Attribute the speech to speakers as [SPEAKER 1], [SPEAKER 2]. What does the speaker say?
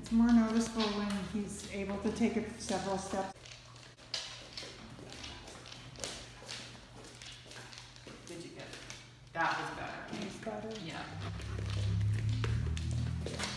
[SPEAKER 1] It's more noticeable when he's able to take it several steps.
[SPEAKER 2] Did you get it? That was better.
[SPEAKER 1] It's better.
[SPEAKER 2] Yeah.